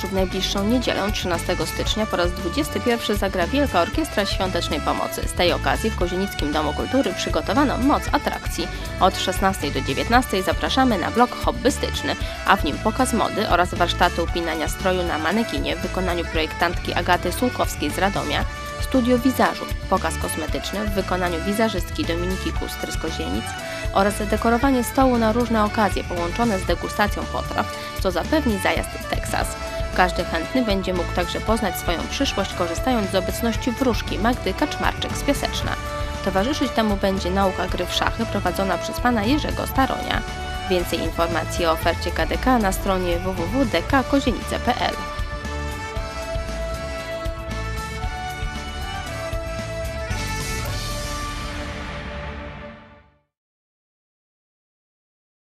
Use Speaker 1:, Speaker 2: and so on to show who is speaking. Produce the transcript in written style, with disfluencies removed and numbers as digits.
Speaker 1: W najbliższą niedzielę, 13 stycznia, po raz 21 zagra Wielka Orkiestra Świątecznej Pomocy. Z tej okazji w Kozienickim Domu Kultury przygotowano moc atrakcji. Od 16 do 19 zapraszamy na blok hobbystyczny, a w nim pokaz mody oraz warsztaty upinania stroju na manekinie w wykonaniu projektantki Agaty Sułkowskiej z Radomia, studio wizażu, pokaz kosmetyczny w wykonaniu wizażystki Dominiki Kustry z Kozienic oraz dekorowanie stołu na różne okazje połączone z degustacją potraw, co zapewni zajazd w Teksas. Każdy chętny będzie mógł także poznać swoją przyszłość, korzystając z obecności wróżki Magdy Kaczmarczyk z Piaseczna. Towarzyszyć temu będzie nauka gry w szachy prowadzona przez pana Jerzego Staronia. Więcej informacji o ofercie KDK na stronie www.dkkozienice.pl.